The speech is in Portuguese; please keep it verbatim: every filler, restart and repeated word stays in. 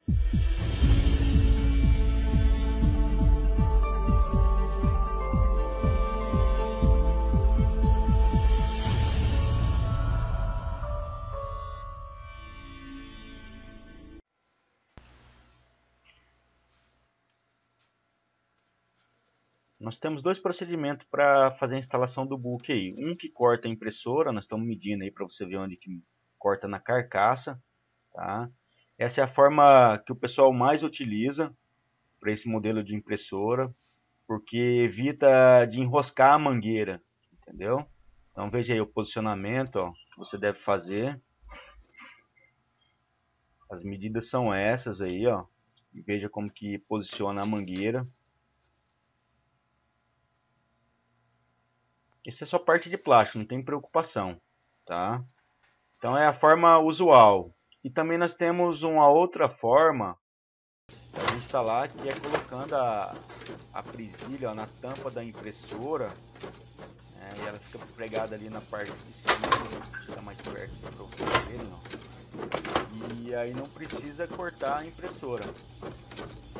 Nós temos dois procedimentos para fazer a instalação do book aí. Um que corta a impressora, nós estamos medindo aí para você ver onde que corta na carcaça, tá? Essa é a forma que o pessoal mais utiliza para esse modelo de impressora, porque evita de enroscar a mangueira, entendeu? Então veja aí o posicionamento, ó, que você deve fazer. As medidas são essas aí, ó. E veja como que posiciona a mangueira. Essa é só parte de plástico, não tem preocupação, tá? Então é a forma usual. E também nós temos uma outra forma para instalar, que é colocando a, a presilha ó, na tampa da impressora, né, e ela fica pregada ali na parte de cima. Vou chegar mais perto para vocês verem, ó. E aí não precisa cortar a impressora.